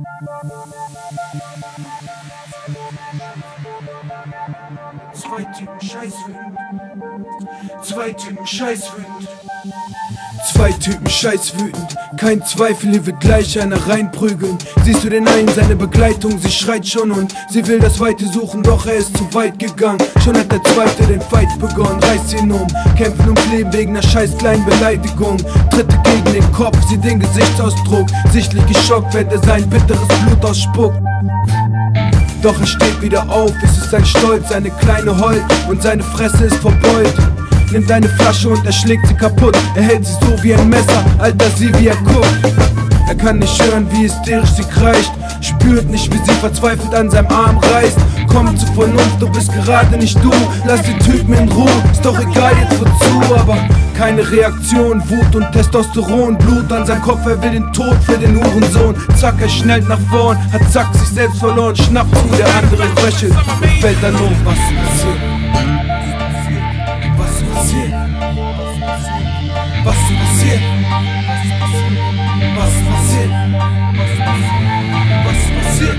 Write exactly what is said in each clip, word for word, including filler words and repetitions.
Zwei Typen scheißwütend. Zwei Typen scheißwütend. Zwei Typen scheißwütend. Kein Zweifel, hier wird gleich einer reinprügeln. Siehst du den einen, seine Begleitung, sie schreit schon und sie will das Weite suchen, doch er ist zu weit gegangen. Schon hat der Zweite den Fight begonnen, reißt ihn um. Kämpfen ums Leben wegen einer scheiß kleinen Beleidigung. Tritte gegen den Kopf, sieht den Gesichtsausdruck. Sichtlich geschockt, wenn er sein bitteres Blut ausspuckt. Doch er steht wieder auf, es ist sein Stolz, seine kleine Holt und seine Fresse ist verbeult. Nimmt eine Flasche und er schlägt sie kaputt. Er hält sie so wie ein Messer, Alter, sieh wie er guckt. Er kann nicht hören, wie hysterisch sie kreischt. Spürt nicht, wie sie verzweifelt an seinem Arm reißt. Komm zur Vernunft, du bist gerade nicht du. Lass den Typen in Ruhe, ist doch egal jetzt wozu. Aber keine Reaktion, Wut und Testosteron. Blut an seinem Kopf, er will den Tod für den Hurensohn. Zack, er schnellt nach vorn, hat zack sich selbst verloren. Schnappt zu, der andere röchelt, fällt dann um. Was passiert? Was passiert? Was passiert? Was passiert? Was passiert?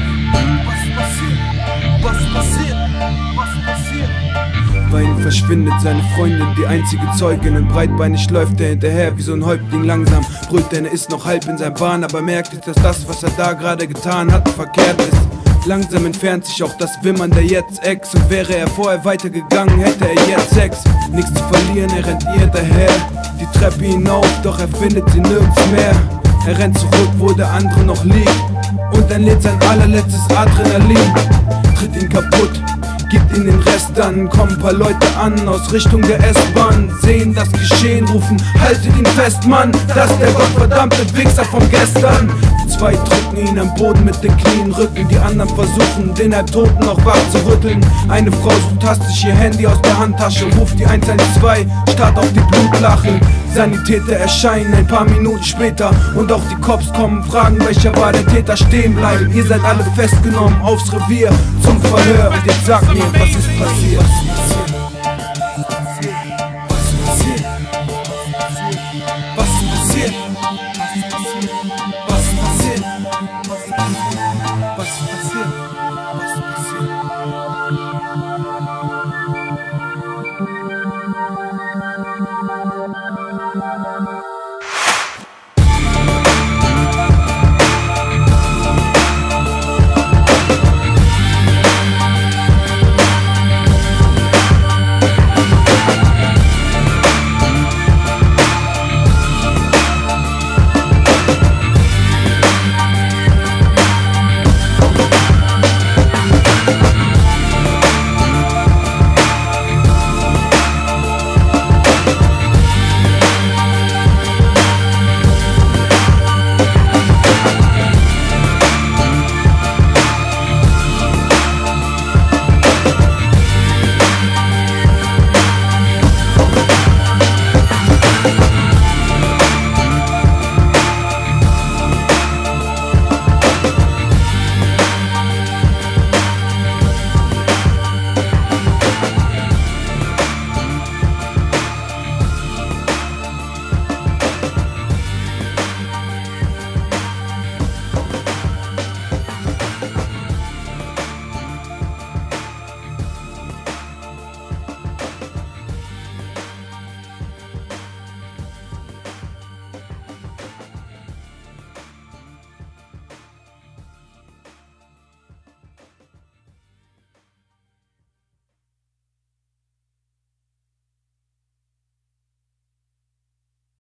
Was passiert? Was passiert? Was passiert? Bei ihm verschwindet seine Freundin, die einzige Zeugin. Und breitbeinig läuft er hinterher wie so ein Häuptling langsam. Brüllt, denn er ist noch halb in seinem Wahn, aber merkt nicht, dass das, was er da gerade getan hat, verkehrt ist. Langsam entfernt sich auch das Wimmern der Jetzt-Ex. Und wäre er vorher weitergegangen, hätte er jetzt Sex. Nichts zu verlieren, er rennt ihr hinterher. Die Treppe hinauf, doch er findet sie nirgends mehr. Er rennt zurück, wo der andere noch liegt. Und dann lädt sein allerletztes Adrenalin. Tritt ihn kaputt, gibt ihm den Rest an. Kommen ein paar Leute an aus Richtung der S-Bahn. Sehen das Geschehen, rufen, haltet ihn fest, Mann. Das ist der gottverdammte Wichser von gestern. Zwei drücken ihn am Boden mit den Knien, Rücken. Die anderen versuchen, den Halbtoten noch wach zu rütteln. Eine Frau sucht hastig ihr Handy aus der Handtasche, ruft die eins eins zwei, starrt auf die Blutlache. Sanitäter erscheinen ein paar Minuten später und auch die Cops kommen, fragen, welcher war der Täter, stehen bleiben. Ihr seid alle festgenommen, aufs Revier zum Verhör. Und jetzt sagt mir, was ist passiert?